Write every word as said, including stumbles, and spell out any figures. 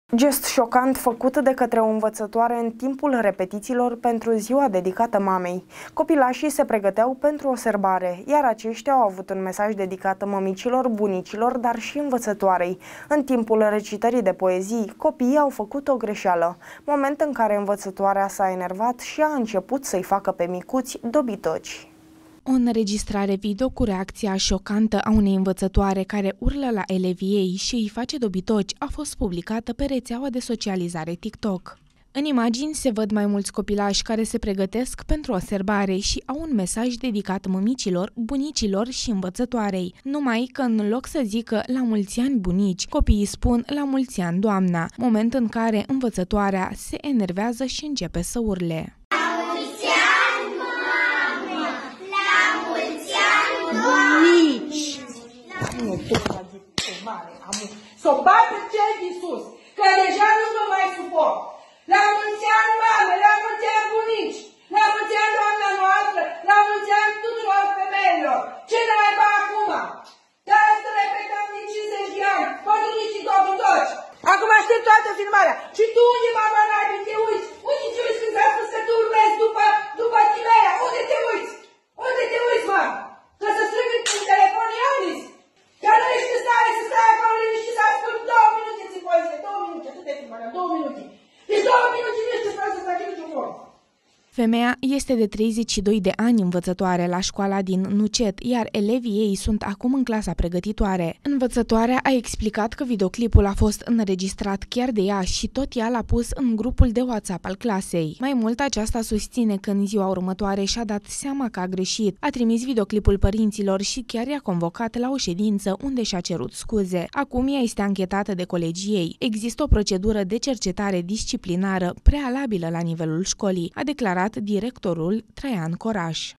Gest șocant făcut de către o învățătoare în timpul repetițiilor pentru ziua dedicată mamei. Copilașii se pregăteau pentru o serbare, iar aceștia au avut un mesaj dedicat mămicilor, bunicilor, dar și învățătoarei. În timpul recitării de poezii, copiii au făcut o greșeală, moment în care învățătoarea s-a enervat și a început să-i facă pe micuți dobitoci. O înregistrare video cu reacția șocantă a unei învățătoare care urlă la elevii ei și îi face dobitoci a fost publicată pe rețeaua de socializare TikTok. În imagini se văd mai mulți copilași care se pregătesc pentru o serbare și au un mesaj dedicat mămicilor, bunicilor și învățătoarei. Numai că în loc să zică la mulți ani bunici, copiii spun la mulți ani doamna, moment în care învățătoarea se enervează și începe să urle. Să o bată cel din sus, că deja nu mă mai suport. La mulți ani, mame, la mulți ani, bunici, la mulți ani, doamna noastră, la mulți ani tuturor femeilor. Ce ne mai fac acum? Dar să repetăm din cincizeci de ani, pădunicii dobitoci. Acum aștept toată filmarea. Și tu unde, mama naibii, te uiți? Unde te uiți când ți-a spus că tu urmezi după, după Timea? Unde te uiți? Unde te uiți, mă? Că să strângă cu telefon Ionis? Că nu ești în stare să stai acolo liniștit să ascult două minute ți poezie, două minute, atât de filmarea, două minute. Deci două minute nu ești în stare să faci niciun formă. Femeia este de treizeci și doi de ani învățătoare la școala din Nucet, iar elevii ei sunt acum în clasa pregătitoare. Învățătoarea a explicat că videoclipul a fost înregistrat chiar de ea și tot ea l-a pus în grupul de WhatsApp al clasei. Mai mult, aceasta susține că în ziua următoare și-a dat seama că a greșit, a trimis videoclipul părinților și chiar i-a convocat la o ședință unde și-a cerut scuze. Acum ea este anchetată de colegii ei. Există o procedură de cercetare disciplinară prealabilă la nivelul școlii, a declarat directorul Traian Coraș.